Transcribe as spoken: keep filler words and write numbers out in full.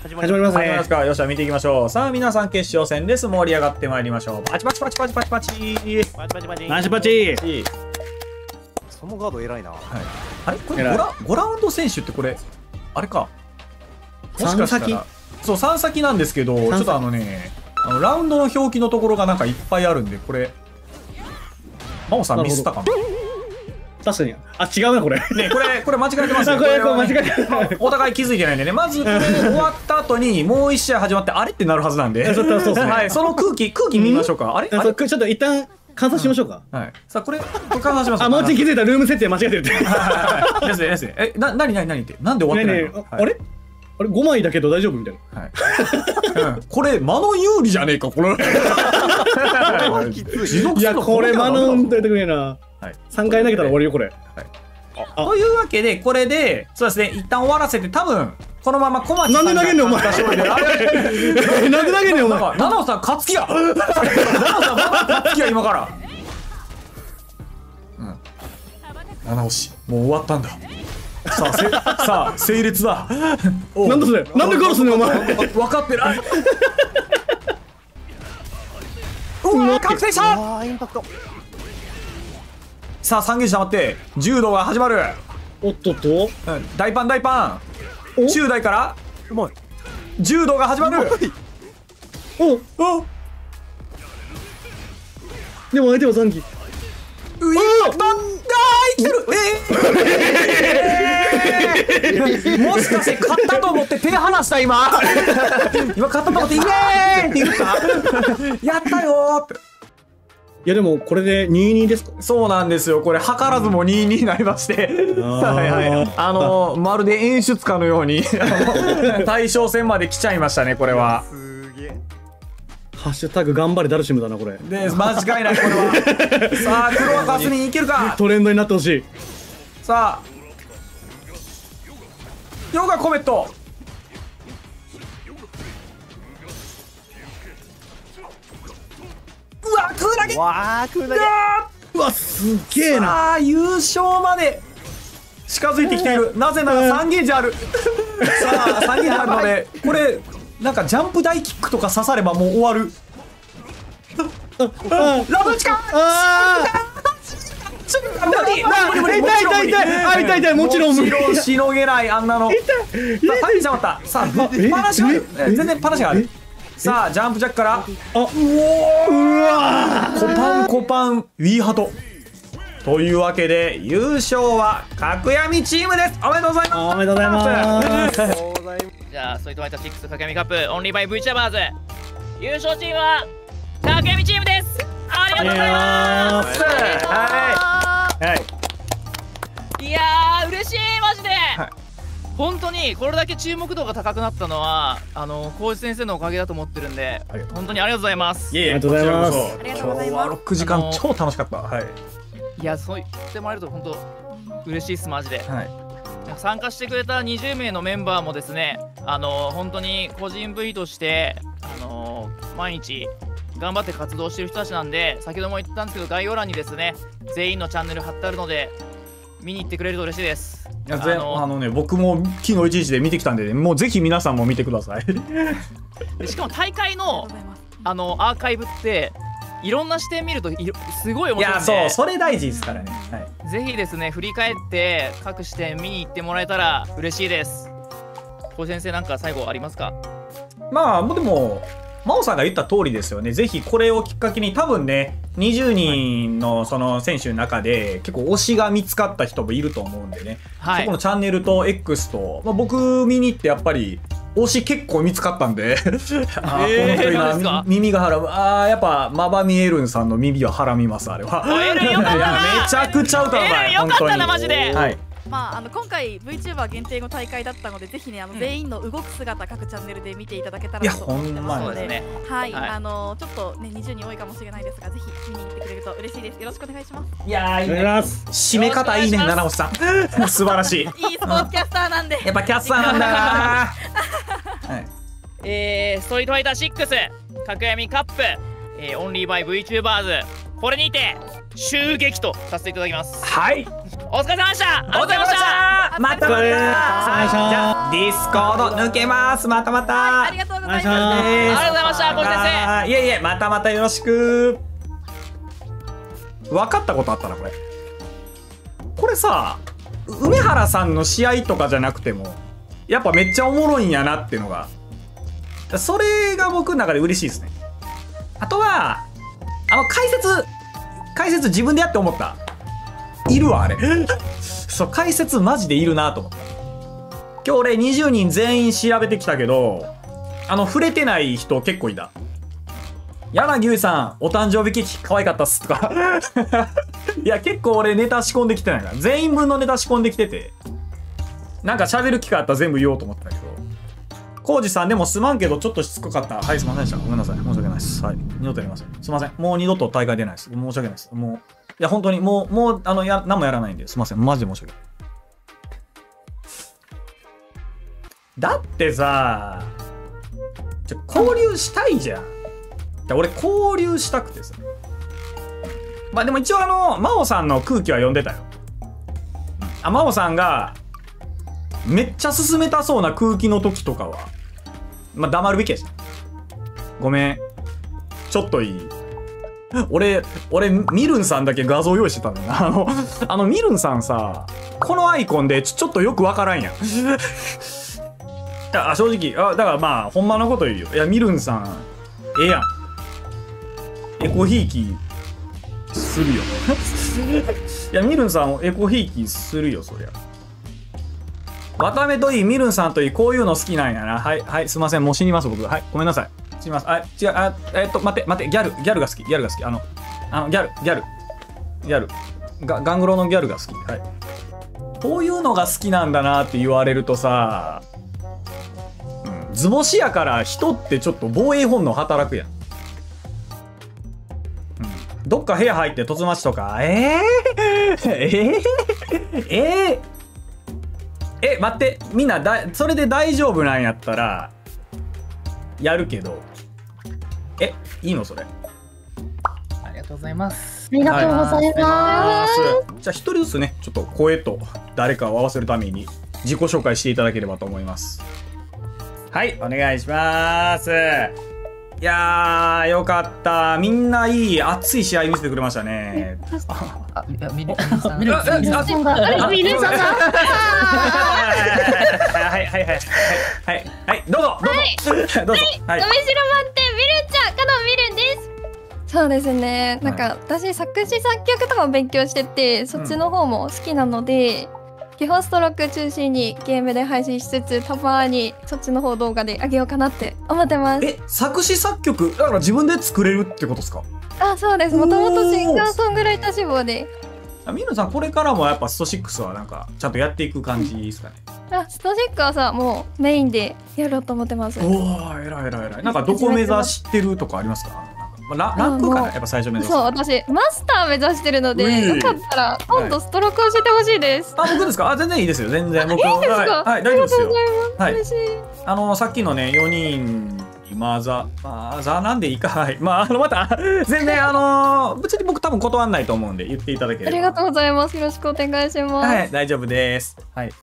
始まりますね。 始まりますか。よっしゃ、見ていきましょう。さあ、皆さん決勝戦です。盛り上がってまいりましょう。パチパチパチパチパチパチ。 パチパチパチ。 パチパチ。 そのガード偉いな。はい。 あれこれごラごラウンド選手ってこれあれか。もしかしたらそうさん先なんですけど、ちょっとあのね、あのラウンドの表記のところがなんかいっぱいあるんで、これ真央さんミスったかな。 確かに。あ、違うなこれ。 ね、これこれ間違えてますね。 これこれ間違えて。 お互い気づいてないんでね。まずこれ終わった後にもう一試合始まってあれってなるはずなんで。 そうそうですね。 はい、その空気空気見ましょうか。あれ？あれ？ ちょっと一旦観察しましょうか。 はい。さあこれこれ観察します。 あ、もうちょい気づいたルーム設定間違えてるって。 ですねですね。え、な何何何ってなんで終わってないの？ あれ？あれごまいだけど大丈夫みたいな。はい。これマノ有利じゃねえかこれ。 いやこれマノンとやってくれな。さんかい投げたら終わりよこれ。 というわけでこれでそうですね一旦終わらせて多分このまま小町さんなんで投げんねんお前。なんで投げんねんお前。 七尾さん勝つ気や。七尾さん勝つ気や今から。うん。七尾氏もう終わったんだ。さあせさあ整列だ。 なんだそれ。なんで殺すねんお前。 分かってない。うわ確定した。 ああインパクト。 さあ三ゲージ溜まって柔道が始まる。 おっとっと、 うん、大パン大パン中大からうまい柔道が始まる。 おおでも相手は残機。 ういあー生きてる。えー、もしかして勝ったと思って手離した今。今勝ったと思ってイエーイって言った。やったよーって。 いやでもこれでにたいにですか。 そうなんですよ。これ図らずもにたいにになりまして、はいはい、あのまるで演出家のように大将戦まで来ちゃいましたねこれは。 すげえ。 ハッシュタグ頑張れダルシムだなこれ。 で間違いないこれは。さあクロアカスにいけるか。 トレンドになってほしい。 さあヨガコメット。うわ空投げ。 わあ空投げ。 うわすげえな。 さあ優勝まで近づいてきている。なぜならさんゲージある。さあさんゲージあるのでこれなんかジャンプ大キックとか刺さればもう終わる。ラブチカ。 ああ痛い痛い痛い。あ痛い痛いもちろん無理。 もちろんしのげないあんなの。さあパンチしまった。さあパナシがある。全然パナシがある。さあジャンプジャックから。あうおうわコパンコパンウィーハトというわけで優勝は角闇チームです。おめでとうございます。 おめでとうございます。 じゃあストリートファイターシックス角闇カップオンリーバイ VTubers 優勝チームは角闇チームです。ありがとうございます。 はいはい。 いやー嬉しいマジで、はい、本当にこれだけ注目度が高くなったのはあの浩司先生のおかげだと思ってるんで本当にありがとうございます。 いえいえありがとうございます。 今日はろくじかん超楽しかった。はい。 いやそう言ってもらえると本当嬉しいっすマジで。 はい。 参加してくれたにじゅうめいのメンバーもですねあの本当に個人 V としてあの毎日頑張って活動してる人たちなんで先ほども言ったんですけど概要欄にですね全員のチャンネル貼ってあるので見に行ってくれると嬉しいです。 いやあのあのね僕も昨日一日で見てきたんで、ね、もうぜひ皆さんも見てください。 でしかも大会のあのアーカイブっていろんな視点見るといろすごい面白いんで。 いやそうそれ大事ですからね。はい、 ぜひですね振り返って各視点見に行ってもらえたら嬉しいです。浩司先生なんか最後ありますか。 まあもうでも真央さんが言った通りですよね。ぜひこれをきっかけに多分ねにじゅうにんのその選手の中で結構推しが見つかった人もいると思うんでね、はい、そこのチャンネルと X と、まあ、僕見に行ってやっぱり推し結構見つかったんで。あー、この人な耳がハラむ。あーやっぱマバミエルンさんの耳はハラみますあれは。 エルンよかったな。 めちゃくちゃ歌うまい。 エルンよかったなマジで。 はい。 まあ、あの今回 VTuber 限定の大会だったのでぜひねあの、うん、全員の動く姿各チャンネルで見ていただけたらと思ってますので、はい、はい、あのちょっとねにじゅうにん多いかもしれないですがぜひ見に行ってくれると嬉しいです。よろしくお願いします。 いやーいいね。締め方いいね七尾さん。素晴らしい。いいスポーツキャスターなんで。 やっぱキャスターなんだな。はい。 えー、ストリートファイターシックス角闇カップ、えー、オンリーバイ VTubers これにて襲撃とさせていただきます。 はい。 お疲れ様でした。 お疲れ様でした。またまた。 お疲れ様でしたじゃあディスコード抜けます。またまた。 ありがとうございます。 お願いしますありがとうございました、小木先生。 いえいえ、またまたよろしく。分かったことあったな、これ。これさ、梅原さんの試合とかじゃなくても、やっぱめっちゃおもろいんやなっていうのが、それが僕の中で嬉しいですね。あとは、あの、解説、解説自分でやって思った。いるわ、あれ。そう、解説マジでいるなと思った。今日俺にじゅうにん全員調べてきたけど、あの、触れてない人結構いた。柳生さん、お誕生日ケーキ可愛かったっすとか。いや、結構俺ネタ仕込んできてないから。全員分のネタ仕込んできてて。なんか喋る機会あったら全部言おうと思ってたけど。コウジさんでもすまんけどちょっとしつこかった。はい、すいませんでした。ごめんなさい。申し訳ないです。はい。二度とやりません。すいません。もう二度と大会出ないです。申し訳ないです。もう、いや、本当にもう、もう、あの、や、何もやらないんで、すいません。マジで申し訳ない。だってさ、ちょ交流したいじゃん。俺交流したくてさ。まあでも一応あの、真央さんの空気は読んでたよ。あ、真央さんが、めっちゃ進めたそうな空気の時とかは、まあ黙るべきやし。ごめん。ちょっといい？俺、俺、ミルンさんだけ画像用意してたんだよな。あの、あのミルンさんさ、このアイコンでちょ、ちょっとよくわからんやん。あ、正直、あ、だからまあ、ほんまのこと言うよ。いや、ミルンさん、ええやん。エコひいき、するよ。いや、ミルンさん、エコひいきするよ、そりゃ。渡辺といい、ミルンさんといい、こういうの好きなんやな。はい、はい、すいません、もう死にます、僕。はい、ごめんなさい。死にます。あ、違う、あ、えっと、待って、待って、ギャル、ギャルが好き、ギャルが好き。あの、あの、ギャル、ギャル、ギャル。が、ガングロのギャルが好き。はい。こういうのが好きなんだなって言われるとさ、うん、図星やから人ってちょっと防衛本能働くやん。うん、どっか部屋入って凸待ちとか、えー、えー、えー、え、待って、みんなだ、それで大丈夫なんやったら、やるけど、え、いいのそれ。 ありがとうございます。 ありがとうございます。 じゃあ一人ずつね、ちょっと声と誰かを合わせるために自己紹介していただければと思います。はい、お願いします。いやー、よかった。みんないい熱い試合見せてくれましたね。 あ、いや、ミルさん。ミルさんが、あれ、ミルさんが。 はいはいはいはいはいはいどうぞどうぞどうぞ。はい。 伸びしろ満点ミルちゃん、加藤ミルです。そうですね。なんか私作詞作曲とかも勉強してて、そっちの方も好きなので。基本ストローク中心にゲームで配信しつつ、たまにそっちの方動画であげようかなって思ってます。 え、作詞作曲だから自分で作れるってことですか？ あ、そうです。もともとシンガーソングライター志望で。 あ、ミルさんこれからもやっぱストシックスはなんかちゃんとやっていく感じですかね？ あ、ストシックはさ、もうメインでやろうと思ってます。 おお、えらいえらいえらい。なんかどこ目指してるとかありますか？まあ、ラ, ランクかなやっぱ最初目指す。 そう、私マスター目指してるので、よかったら今度ストローク教えてほしいです。 はい、あ、僕ですか？あ、全然いいですよ。全然僕。 いいですか？ はい、はい、大丈夫ですよ。はい、 嬉しい。 あのさっきのねよにん今ザまあザなんでいいか。はい。まああのまた全然あの別に僕多分断らないと思うんで言っていただければ。 ありがとうございます。よろしくお願いします。 はい、大丈夫です。はい。